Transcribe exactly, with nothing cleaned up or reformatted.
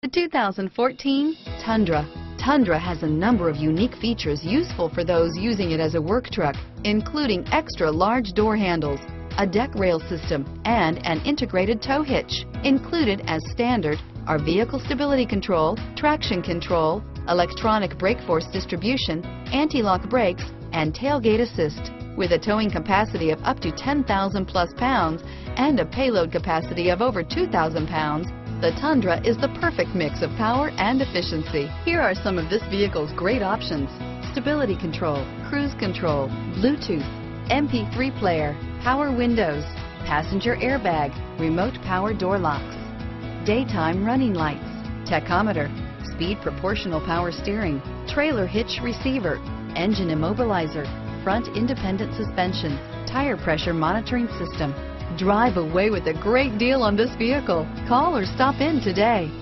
The two thousand fourteen Tundra. Tundra has a number of unique features useful for those using it as a work truck, including extra large door handles, a deck rail system, and an integrated tow hitch. Included as standard are vehicle stability control, traction control, electronic brake force distribution, anti-lock brakes, and tailgate assist. With a towing capacity of up to ten thousand plus pounds and a payload capacity of over two thousand pounds, the Tundra is the perfect mix of power and efficiency. Here are some of this vehicle's great options: stability control, cruise control, Bluetooth, M P three player, power windows, passenger airbag, remote power door locks, daytime running lights, tachometer, speed proportional power steering, trailer hitch receiver, engine immobilizer, front independent suspension, tire pressure monitoring system. Drive away with a great deal on this vehicle. Call or stop in today.